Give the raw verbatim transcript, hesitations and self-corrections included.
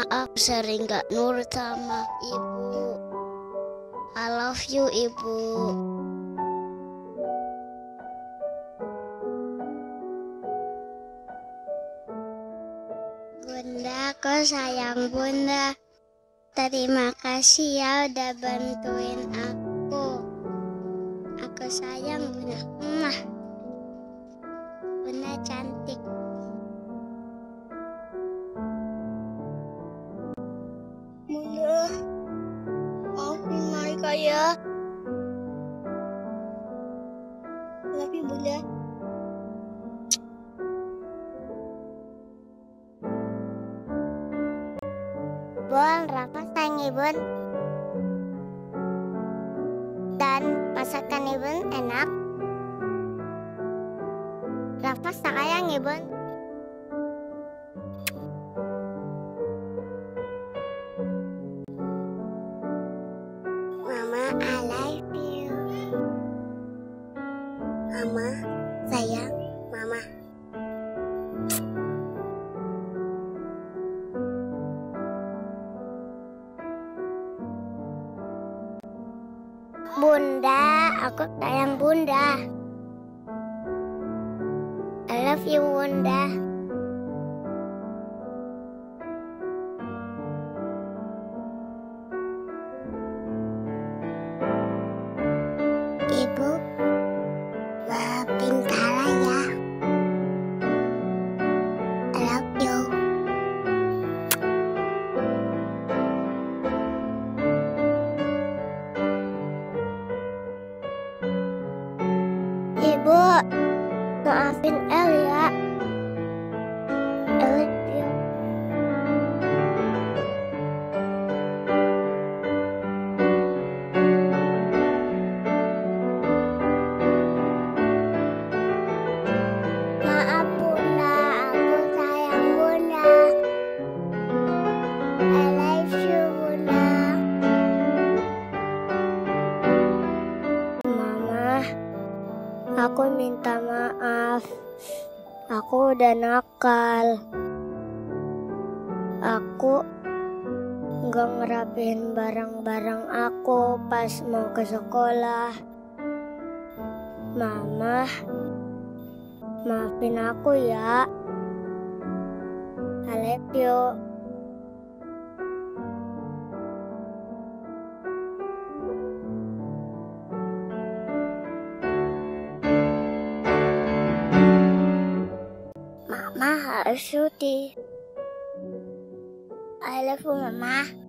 maaf sering gak nurut sama ibu. I love you, ibu. Bunda, aku sayang Bunda. Terima kasih ya udah bantuin aku. Aku sayang Bunda. Mwah. Bunda cantik. Bunda, maafin Maika ya. Love you, Bunda. Bun, Rafa sayang Ibu. Dan masakan Ibu enak. Rafa sayang Ibu. Mama, I love you. Mama, sayang Mama. Bunda, aku sayang Bunda. I love you, Bunda. Ibu, maafin Kala ya. I love you. Ibu, maafin El ya. I love you. Maaf Bunda, aku sayang Bunda. I love you Bunda. Mama, aku minta maaf. Aku udah nakal. Aku nggak ngerapihin barang-barang aku pas mau ke sekolah. Mama, maafin aku ya. I love you. Mama harus cuti. I love you, Mama.